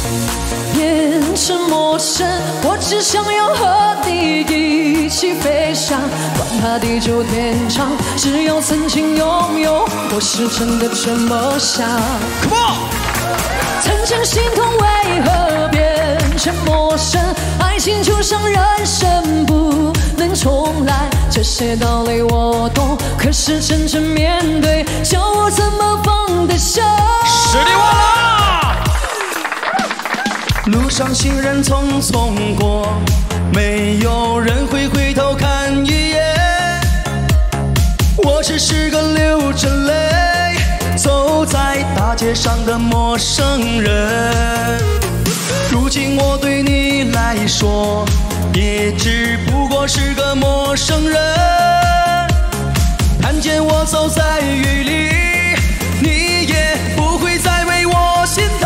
变成陌生，我只想要和你一起飞翔，管他地久天长，只要曾经拥有，我是真的这么想。Come on！ 曾经心痛为何变成陌生？爱情就像人生不能重来，这些道理我懂，可是真正面对，叫我怎么放得下？ 实力忘了。 路上行人匆匆过，没有人会回头看一眼。我只是个流着泪走在大街上的陌生人。如今我对你来说，也只不过是个陌生人。看见我走在雨里，你也不会再为我心疼。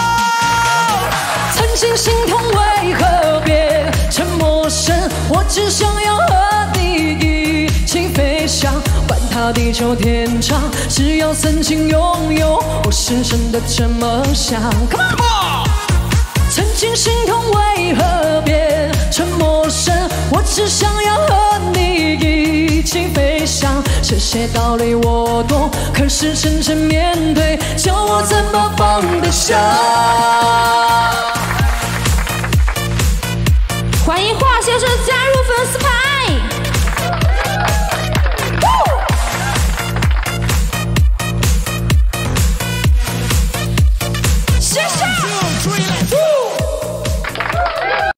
曾经心痛为何变成陌生？我只想要和你一起飞翔，管它地久天长，只要曾经拥有，我是真的这么想。Come on！ 曾经心痛为何变成陌生？我只想要和你一起飞翔，这些道理我懂，可是真正面对，叫我怎么放得下？ 欢迎华先生加入粉丝派。